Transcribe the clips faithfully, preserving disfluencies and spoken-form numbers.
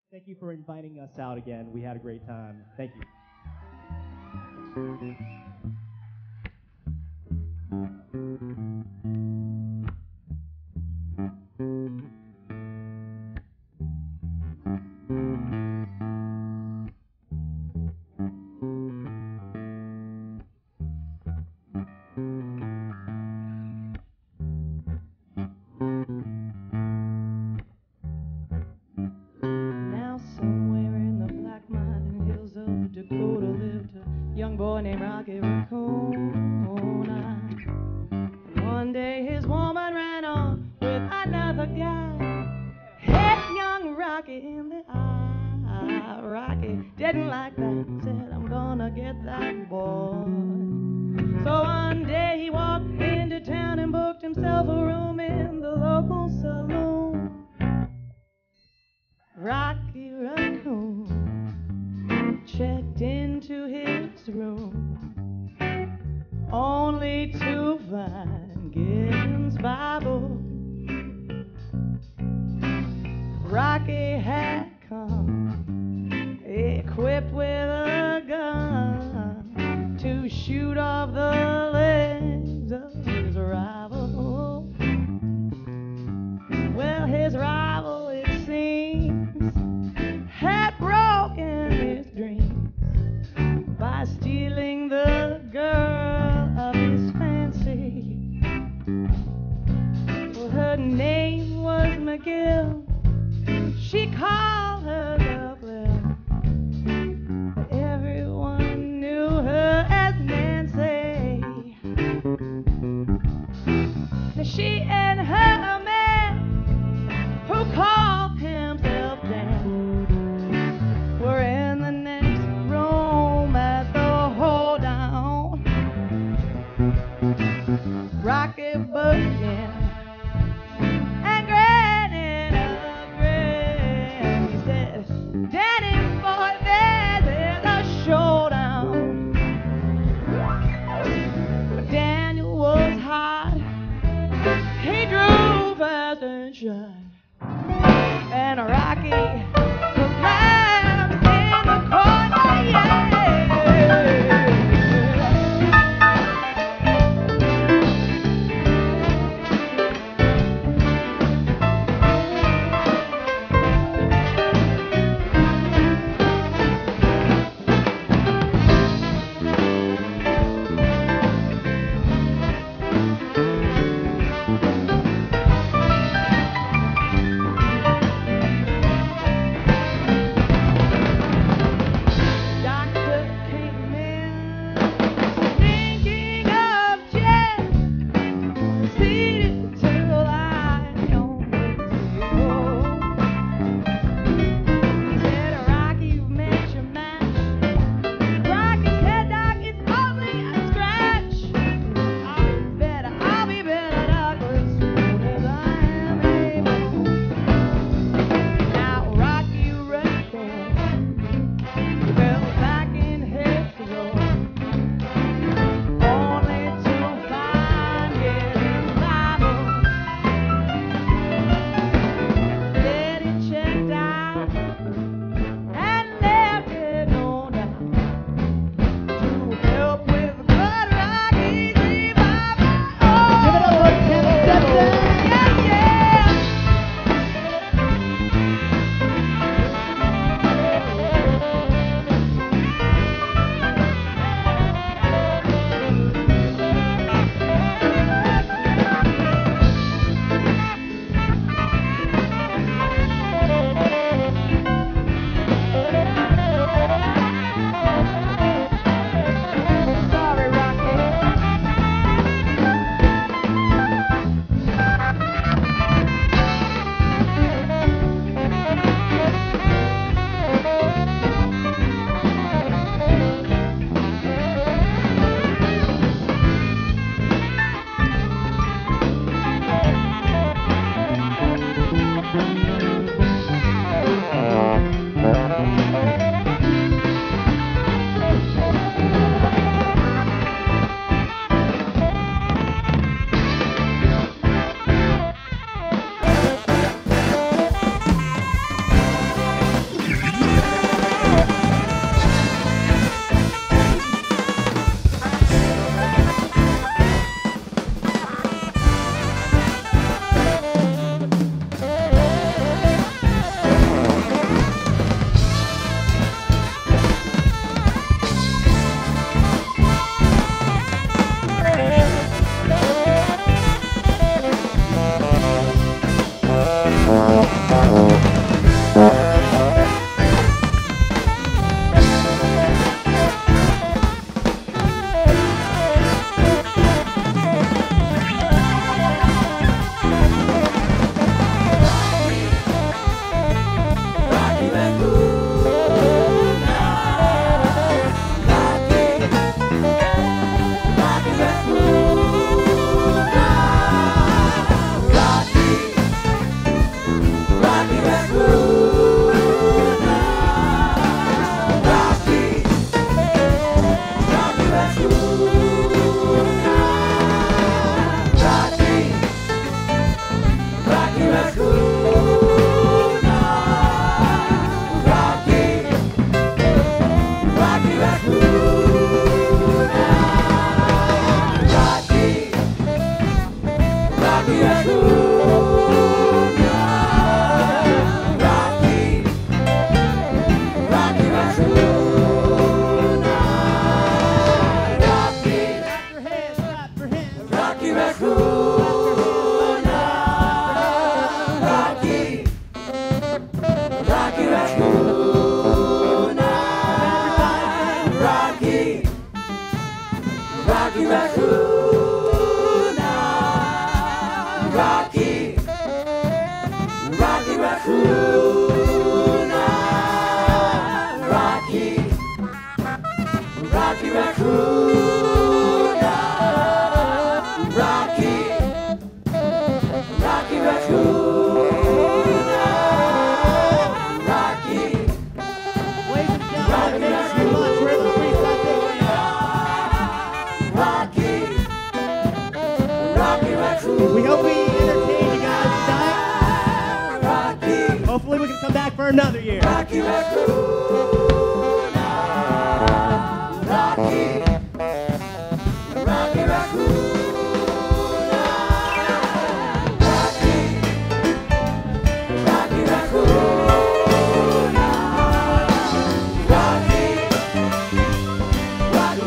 Thank you for inviting us out again. We had a great time. Thank you. Now somewhere in the black mountain hills of Dakota lived a young boy named Rocky Raccoon. And one day his woman ran on with another guy. Hit young Rocky in the eye. Rocky didn't like that. Said, I'm gonna get that boy. So one day he walked into town and booked himself a room in the local saloon. Rocky Raccoon checked into his room, only to find Gideon's Bible. Rocky had come equipped with a gun to shoot off the legs of his rival. Well, his rival, it seems, had broken his dreams by stealing the girl of his fancy. Well, her name was McGill. She called herself Lil, but everyone knew her as Nancy. Now she and her man, who called himself Dan, were in the next room at the hold down. Rocky buzzed in and grinning a grin. He said, Danny boy, there's a showdown. But Daniel was hot. He drew fast and shot. And Rocky was left in the corner, yeah. We hope we entertained you guys tonight. Hopefully we can come back for another year. Rocky Raccoon, Rocky, Rocky Raccoon, Rocky, Rocky Raccoon, Rocky, Rocky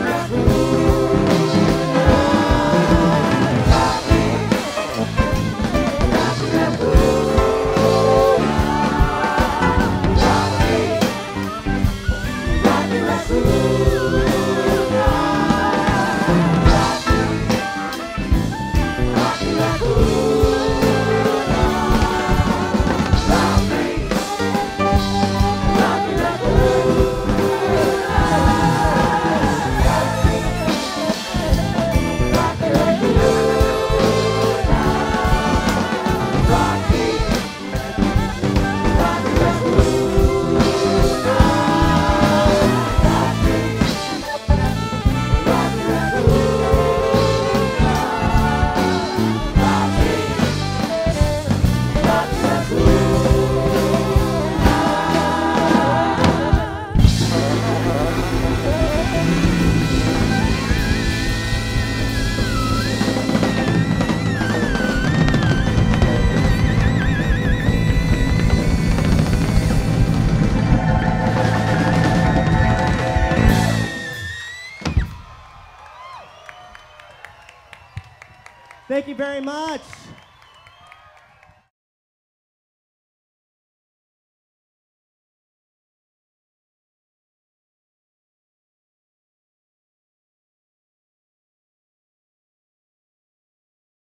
Thank you very much.